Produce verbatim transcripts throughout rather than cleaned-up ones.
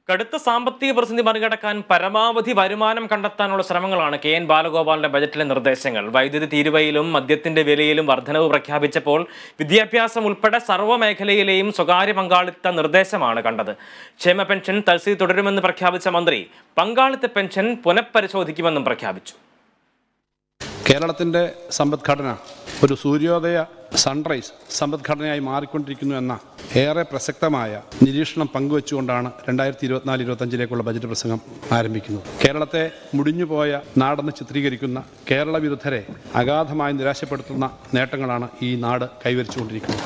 കടുത്ത സാമ്പത്തിക പ്രതിസന്ധി മറികടക്കാൻ പരമാവധി വരുമാനം കണ്ടെത്താനുള്ള ശ്രമങ്ങളാണ് കെ എൻ ബാലഗോപാലിന്റെ ബജറ്റിലെ നിർദ്ദേശങ്ങൾ. വൈദ്യുതി തീരുവയിലും മദ്യത്തിന്റെ വിലയിലും വർധനവ് പ്രഖ്യാപിച്ചപ്പോൾ വിദ്യാഭ്യാസം ഉൾപ്പെടെ സർവ്വ മേഖലയിലെയും സ്വകാര്യ പങ്കാളിത്ത നിർദ്ദേശമാണ് കണ്ടത്. ക്ഷേമ പെൻഷൻ തൽസ്ഥിതി തുടരുമെന്ന് പ്രഖ്യാപിച്ച മന്ത്രി പങ്കാളിത്ത പെൻഷൻ പുനഃപരിശോധിക്കുമെന്നും പ്രഖ്യാപിച്ചു. കേരളത്തിൻ്റെ സമ്പദ്ഘടന ഒരു സൂര്യോദയ സൺറൈസ് സമ്പദ്ഘടനയായി മാറിക്കൊണ്ടിരിക്കുന്നു എന്ന ഏറെ പ്രസക്തമായ നിരീക്ഷണം പങ്കുവെച്ചുകൊണ്ടാണ് രണ്ടായിരത്തി ഇരുപത്തിനാല് ഇരുപത്തഞ്ചിലേക്കുള്ള ബജറ്റ് പ്രസംഗം ആരംഭിക്കുന്നത്. കേരളത്തെ മുടിഞ്ഞുപോയ നാടെന്ന് ചിത്രീകരിക്കുന്ന കേരള വിരുദ്ധരെ അഗാധമായി നിരാശപ്പെടുത്തുന്ന നേട്ടങ്ങളാണ് ഈ നാട് കൈവരിച്ചുകൊണ്ടിരിക്കുന്നത്.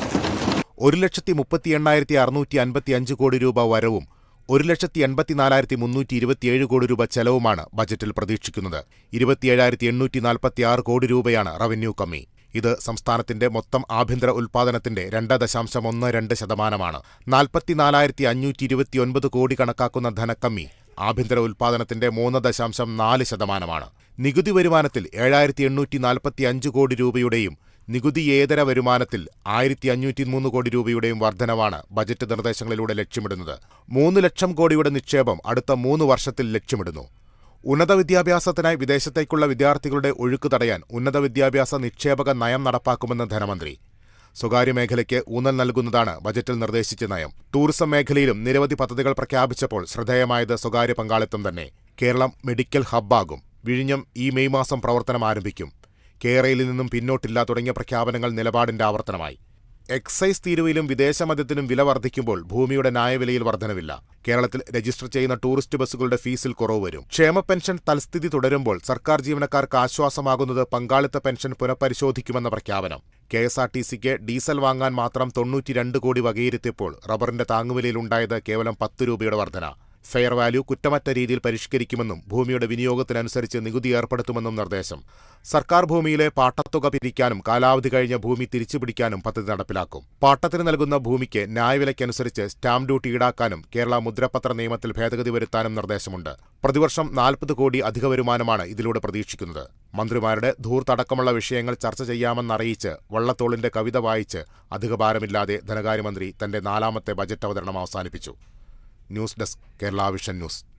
ഒരു ലക്ഷത്തി മുപ്പത്തി എണ്ണായിരത്തി അറുന്നൂറ്റി അൻപത്തി അഞ്ച് കോടി രൂപ വരവും ഒരു ലക്ഷത്തി എൺപത്തിനാലായിരത്തി മുന്നൂറ്റി ഇരുപത്തിയേഴ് കോടി രൂപ ചെലവുമാണ് ബജറ്റിൽ പ്രതീക്ഷിക്കുന്നത്. ഇരുപത്തിയേഴായിരത്തി എണ്ണൂറ്റി നാൽപ്പത്തിയാറ് കോടി രൂപയാണ് റവന്യൂ കമ്മി. ഇത് സംസ്ഥാനത്തിന്റെ മൊത്തം ആഭ്യന്തര ഉൽപ്പാദനത്തിന്റെ രണ്ട് ദശാംശം ഒന്ന് രണ്ട് ശതമാനമാണ്. നാൽപ്പത്തിനാലായിരത്തി അഞ്ഞൂറ്റി ഇരുപത്തിയൊൻപത് കോടി കണക്കാക്കുന്ന ധനക്കമ്മി ആഭ്യന്തര ഉൽപ്പാദനത്തിന്റെ മൂന്ന് ദശാംശം നാല് ശതമാനമാണ്. നികുതി വരുമാനത്തിൽ ഏഴായിരത്തി എണ്ണൂറ്റി നാൽപ്പത്തി അഞ്ച് കോടി രൂപയുടെയും നികുതിയേതര വരുമാനത്തിൽ ആയിരത്തി അഞ്ഞൂറ്റി മൂന്ന് കോടി രൂപയുടെയും വർധനവാണ് ബജറ്റ് നിർദ്ദേശങ്ങളിലൂടെ ലക്ഷ്യമിടുന്നത്. മൂന്ന് ലക്ഷം കോടിയുടെ നിക്ഷേപം അടുത്ത മൂന്ന് വർഷത്തിൽ ലക്ഷ്യമിടുന്നു. ഉന്നത വിദ്യാഭ്യാസത്തിനായി വിദേശത്തേക്കുള്ള വിദ്യാർത്ഥികളുടെ ഒഴുക്ക് തടയാൻ ഉന്നത വിദ്യാഭ്യാസ നിക്ഷേപക നയം നടപ്പാക്കുമെന്ന് ധനമന്ത്രി. സ്വകാര്യ മേഖലയ്ക്ക് ഊന്നൽ നൽകുന്നതാണ് ബജറ്റിൽ നിർദ്ദേശിച്ച നയം. ടൂറിസം മേഖലയിലും നിരവധി പദ്ധതികൾ പ്രഖ്യാപിച്ചപ്പോൾ ശ്രദ്ധേയമായത് സ്വകാര്യ പങ്കാളിത്തം തന്നെ. കേരളം മെഡിക്കൽ ഹബ്ബാകും. വിഴിഞ്ഞം ഈ മെയ് മാസം പ്രവർത്തനം ആരംഭിക്കും. കേരളയിൽ നിന്നും പിന്നോട്ടില്ല തുടങ്ങിയ പ്രഖ്യാപനങ്ങൾ നിലപാടിന്റെ ആവർത്തനമായി. എക്സൈസ് തീരുവയിലും വിദേശമദ്യത്തിനും വില വർദ്ധിക്കുമ്പോൾ ഭൂമിയുടെ ന്യായവിലയിൽ വർധനവില്ല. കേരളത്തിൽ രജിസ്റ്റർ ചെയ്യുന്ന ടൂറിസ്റ്റ് ബസ്സുകളുടെ ഫീസിൽ കുറവ് വരും. ക്ഷേമ പെൻഷൻ തൽസ്ഥിതി തുടരുമ്പോൾ സർക്കാർ ജീവനക്കാർക്ക് ആശ്വാസമാകുന്നത് പങ്കാളിത്ത പെൻഷൻ പുനഃപരിശോധിക്കുമെന്ന പ്രഖ്യാപനം. കെ എസ് ആർ ടി സിക്ക് ഡീസൽ വാങ്ങാൻ മാത്രം തൊണ്ണൂറ്റി രണ്ട് കോടി വകയിരുത്തിയപ്പോൾ റബ്ബറിന്റെ താങ്ങുവിലയിലുണ്ടായത് കേവലം പത്ത് രൂപയുടെ വർധന. ഫെയർ വാല്യൂ കുറ്റമറ്റ രീതിയിൽ പരിഷ്കരിക്കുമെന്നും ഭൂമിയുടെ വിനിയോഗത്തിനനുസരിച്ച് നികുതി ഏർപ്പെടുത്തുമെന്നും നിർദ്ദേശം. സർക്കാർ ഭൂമിയിലെ പാട്ടത്തുക പിരിക്കാനും കാലാവധി കഴിഞ്ഞ ഭൂമി തിരിച്ചുപിടിക്കാനും പദ്ധതി നടപ്പിലാക്കും. പാട്ടത്തിന് നൽകുന്ന ഭൂമിക്ക് ന്യായവിലയ്ക്കനുസരിച്ച് സ്റ്റാമ്പ് ഡ്യൂട്ടി ഈടാക്കാനും കേരള മുദ്രപത്ര നിയമത്തിൽ ഭേദഗതി വരുത്താനും നിർദ്ദേശമുണ്ട്. പ്രതിവർഷം നാൽപ്പത് കോടി അധിക വരുമാനമാണ് ഇതിലൂടെ പ്രതീക്ഷിക്കുന്നത്. മന്ത്രിമാരുടെ ധൂർത്തടക്കമുള്ള വിഷയങ്ങൾ ചർച്ച ചെയ്യാമെന്നറിയിച്ച് വള്ളത്തോളിന്റെ കവിത വായിച്ച് അധികഭാരമില്ലാതെ ധനകാര്യമന്ത്രി തന്റെ നാലാമത്തെ ബജറ്റ് അവതരണം അവസാനിപ്പിച്ചു. News desk Kerala vision news.